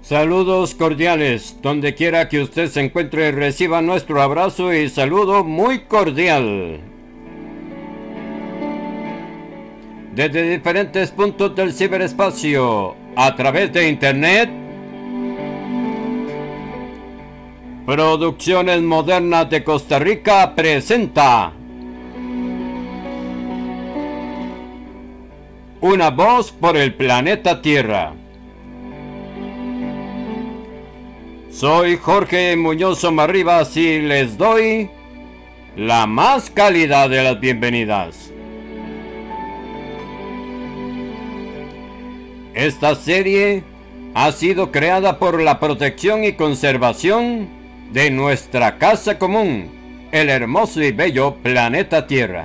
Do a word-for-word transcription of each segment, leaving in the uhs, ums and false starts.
Saludos cordiales, donde quiera que usted se encuentre, reciba nuestro abrazo y saludo muy cordial. Desde diferentes puntos del ciberespacio, a través de internet, Producciones Modernas de Costa Rica presenta Una voz por el planeta Tierra. Soy Jorge Muñoz Somarribas y les doy la más cálida de las bienvenidas. Esta serie ha sido creada por la protección y conservación de nuestra casa común, el hermoso y bello planeta Tierra.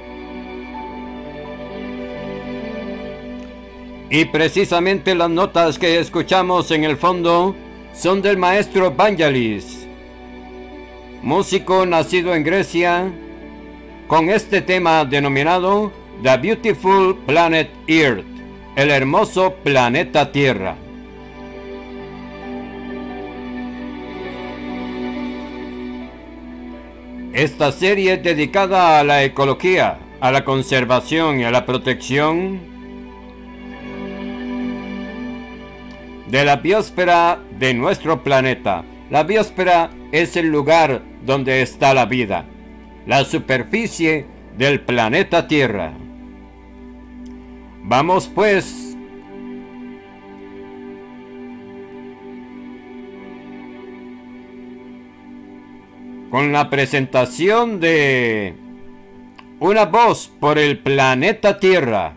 Y precisamente las notas que escuchamos en el fondo son del maestro Vangelis, músico nacido en Grecia, con este tema denominado The Beautiful Planet Earth, el hermoso planeta Tierra. Esta serie es dedicada a la ecología, a la conservación y a la protección de la biosfera de nuestro planeta. La biosfera es el lugar donde está la vida, la superficie del planeta Tierra. Vamos pues con la presentación de Una voz por el planeta Tierra.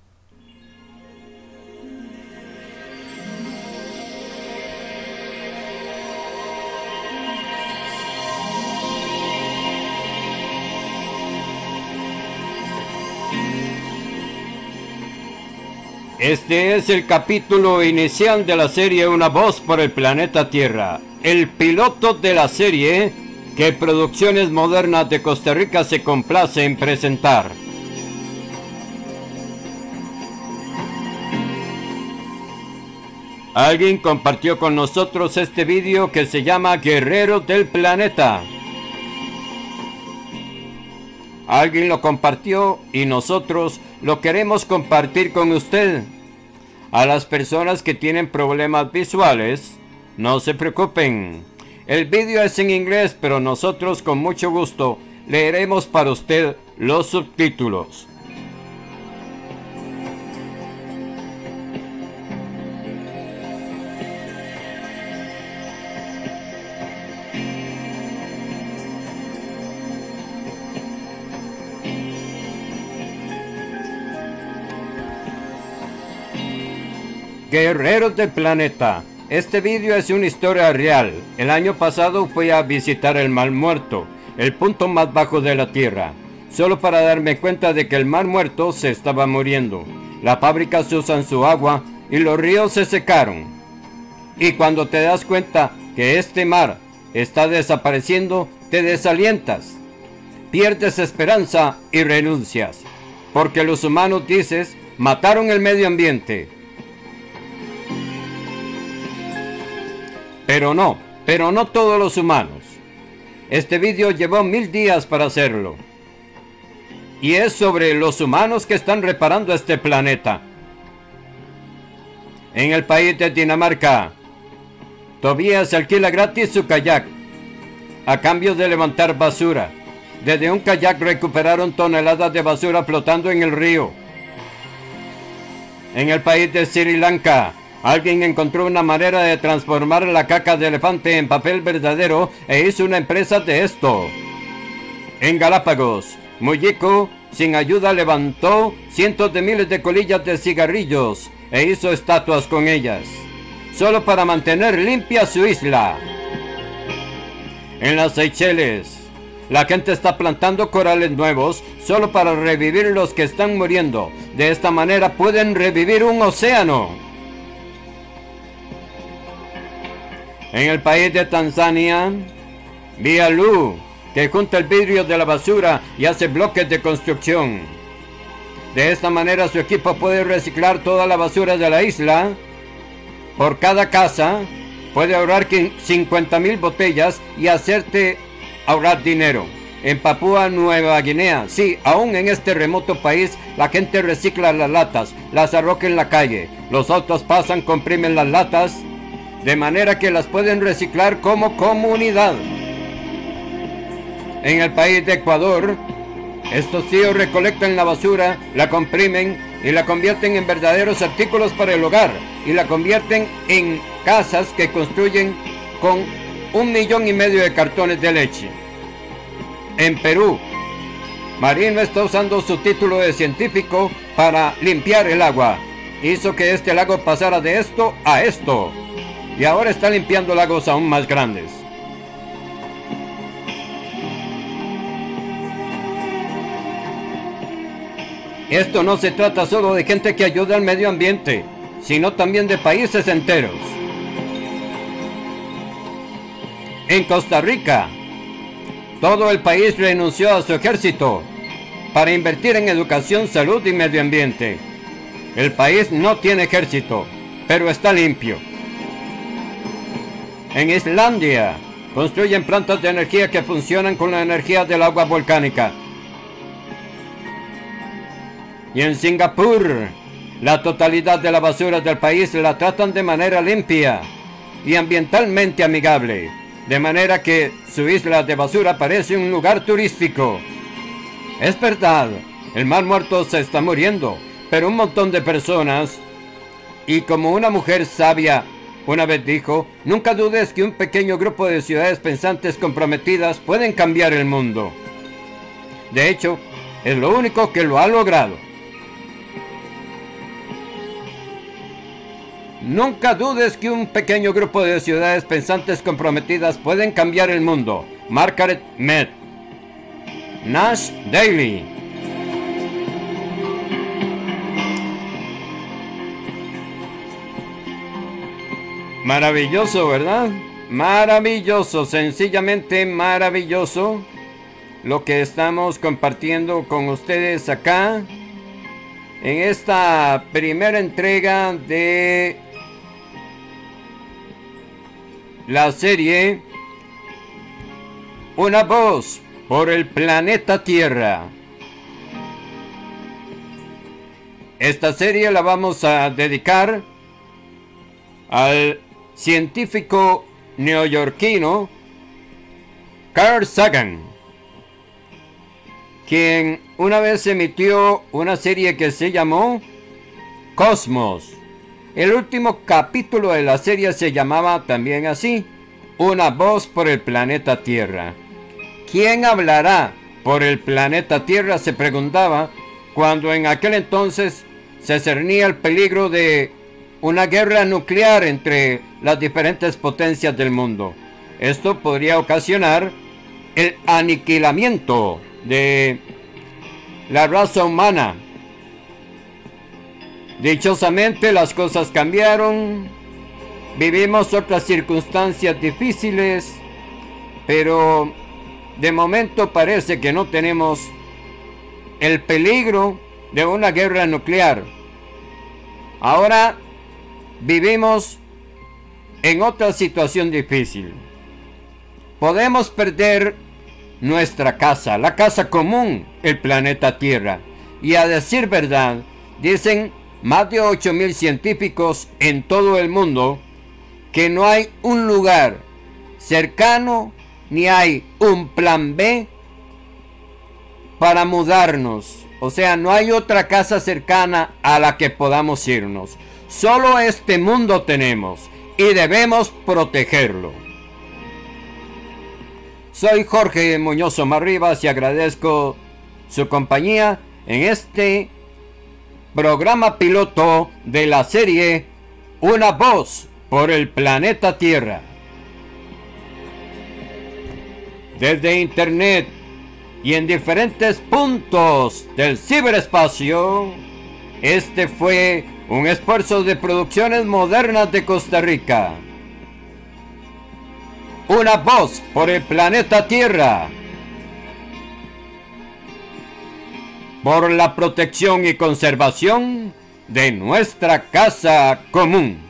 Este es el capítulo inicial de la serie Una voz por el planeta Tierra, el piloto de la serie que Producciones Modernas de Costa Rica se complace en presentar. Alguien compartió con nosotros este vídeo que se llama Guerreros del Planeta. Alguien lo compartió y nosotros lo queremos compartir con usted. A las personas que tienen problemas visuales, no se preocupen. El vídeo es en inglés, pero nosotros con mucho gusto leeremos para usted los subtítulos. Guerreros del planeta. Este vídeo es una historia real. El año pasado fui a visitar el Mar Muerto, el punto más bajo de la Tierra, solo para darme cuenta de que el Mar Muerto se estaba muriendo. Las fábricas usan su agua y los ríos se secaron. Y cuando te das cuenta que este mar está desapareciendo, te desalientas, pierdes esperanza y renuncias, porque los humanos, dices, mataron el medio ambiente. Pero no, pero no todos los humanos. Este vídeo llevó mil días para hacerlo. Y es sobre los humanos que están reparando este planeta. En el país de Dinamarca, Tobías alquila gratis su kayak, a cambio de levantar basura. Desde un kayak recuperaron toneladas de basura flotando en el río. En el país de Sri Lanka, alguien encontró una manera de transformar la caca de elefante en papel verdadero e hizo una empresa de esto. En Galápagos, Mujico, sin ayuda, levantó cientos de miles de colillas de cigarrillos e hizo estatuas con ellas, solo para mantener limpia su isla. En las Seychelles, la gente está plantando corales nuevos solo para revivir los que están muriendo. De esta manera pueden revivir un océano. En el país de Tanzania, Vialu, que junta el vidrio de la basura y hace bloques de construcción. De esta manera su equipo puede reciclar toda la basura de la isla por cada casa puede ahorrar cincuenta mil botellas y hacerte ahorrar dinero. En Papúa Nueva Guinea, sí, aún en este remoto país, la gente recicla las latas, las arroja en la calle. Los autos pasan, comprimen las latas, de manera que las pueden reciclar como comunidad. En el país de Ecuador, estos tíos recolectan la basura, la comprimen y la convierten en verdaderos artículos para el hogar y la convierten en casas que construyen con un millón y medio de cartones de leche. En Perú, Marino está usando su título de científico para limpiar el agua. Hizo que este lago pasara de esto a esto. Y ahora está limpiando lagos aún más grandes. Esto no se trata solo de gente que ayuda al medio ambiente, sino también de países enteros. En Costa Rica, todo el país renunció a su ejército para invertir en educación, salud y medio ambiente. El país no tiene ejército, pero está limpio. En Islandia, construyen plantas de energía que funcionan con la energía del agua volcánica. Y en Singapur, la totalidad de la basura del país la tratan de manera limpia y ambientalmente amigable, de manera que su isla de basura parece un lugar turístico. Es verdad, el Mar Muerto se está muriendo, pero un montón de personas, y como una mujer sabia una vez dijo, nunca dudes que un pequeño grupo de ciudades pensantes comprometidas pueden cambiar el mundo. De hecho, es lo único que lo ha logrado. Nunca dudes que un pequeño grupo de ciudades pensantes comprometidas pueden cambiar el mundo. Margaret Mead. Nash Daily. Maravilloso, ¿verdad? Maravilloso, sencillamente maravilloso lo que estamos compartiendo con ustedes acá en esta primera entrega de la serie Una voz por el planeta Tierra. Esta serie la vamos a dedicar al científico neoyorquino Carl Sagan, quien una vez emitió una serie que se llamó Cosmos. El último capítulo de la serie se llamaba también así, Una voz por el planeta Tierra. ¿Quién hablará por el planeta Tierra?, se preguntaba, cuando en aquel entonces se cernía el peligro de una guerra nuclear entre las diferentes potencias del mundo. Esto podría ocasionar el aniquilamiento de la raza humana. Dichosamente las cosas cambiaron, vivimos otras circunstancias difíciles, pero de momento parece que no tenemos el peligro de una guerra nuclear. Ahora vivimos en otra situación difícil. Podemos perder nuestra casa, la casa común, el planeta Tierra. Y a decir verdad, dicen más de ocho mil científicos en todo el mundo que no hay un lugar cercano ni hay un plan B para mudarnos. O sea, no hay otra casa cercana a la que podamos irnos. Solo este mundo tenemos y debemos protegerlo. Soy Jorge Muñoz Marribas y agradezco su compañía en este programa piloto de la serie Una voz por el planeta Tierra. Desde internet y en diferentes puntos del ciberespacio, este fue un esfuerzo de Producciones Modernas de Costa Rica. Una voz por el planeta Tierra. Por la protección y conservación de nuestra casa común.